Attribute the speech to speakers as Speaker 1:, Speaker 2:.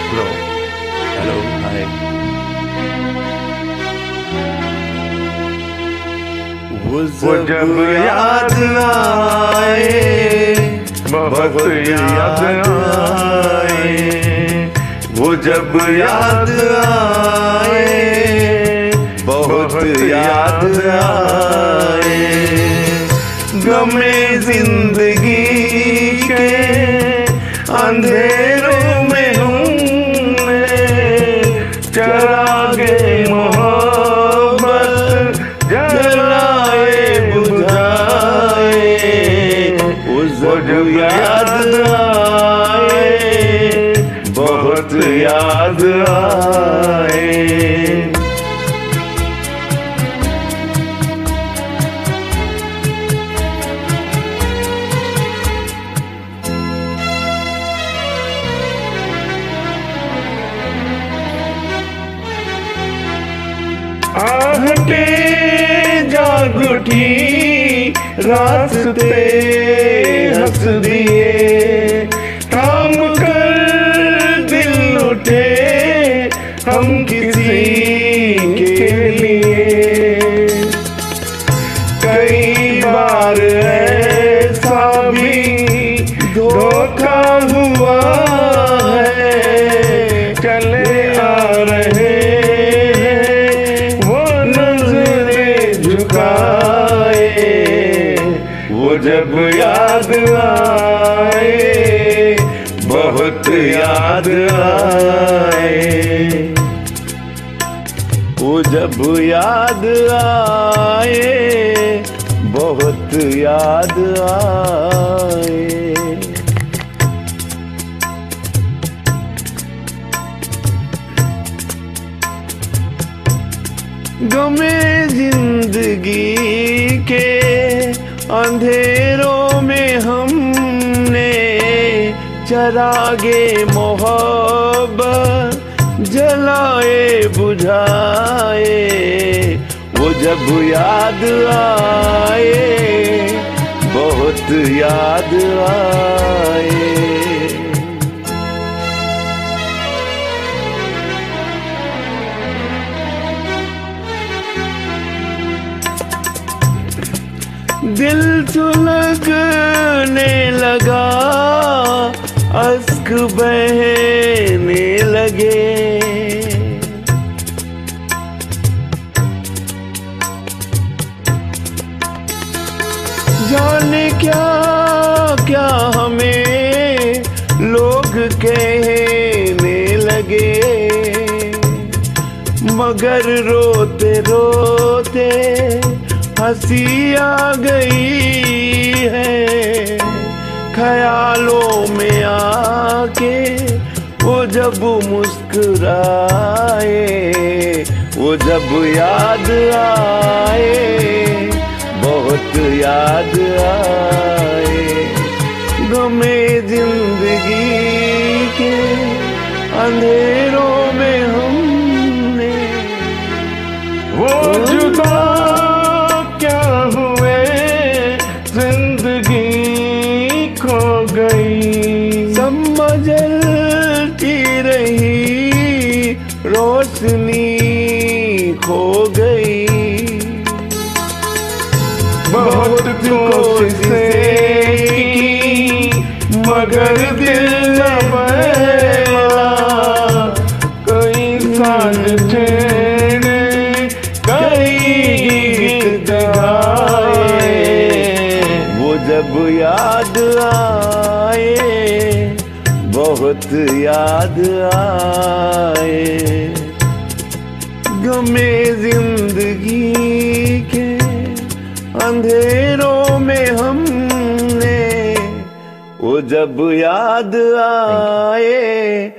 Speaker 1: Hello.
Speaker 2: Hello hi. वो
Speaker 1: जब
Speaker 2: जब याद आए,
Speaker 1: बहुत याद आए,
Speaker 2: वो जब याद आए, बहुत याद आए। गमे जिंदगी के अंधेरों में हमने चरागे मोहब्बत जलाए बुझाए। वो जब याद आए, बहुत याद आए।
Speaker 1: आहटे जाग उठी, रास्ते हंस दिए, थाम कर दिल उठे हम किसी के लिए। कई बार ऐसा भी धोखा हुआ है, चले आ रहे वो जब याद आए, बहुत याद आए।
Speaker 2: वो जब याद आए, बहुत याद आए। गमे जिंदगी के अंधेरों में हमने चरागे मोहब्बत जलाए बुझाए। वो जब याद आए, बहुत याद आए। दिल सुलगने लगा, अश्क बहने लगे। जाने क्या क्या हमें लोग कहने लगे, मगर रोते रोते हंसी आ गई है। ख्यालों में आके वो जब मुस्कुराए, वो जब याद आए, बहुत याद आए। गमे जिंदगी के अंधेरों में हमने
Speaker 1: वो जुदा क्या हुए, जिंदगी खो गई।
Speaker 2: समझती रही रोशनी खो गई।
Speaker 1: बहुत कोशिशें की मगर दिल न बहला, कई साल छेड़े कई गीत गाए।
Speaker 2: वो जब याद आए, बहुत याद आए। गमे जिंदगी के अंधेरों में हमने वो जब याद आए,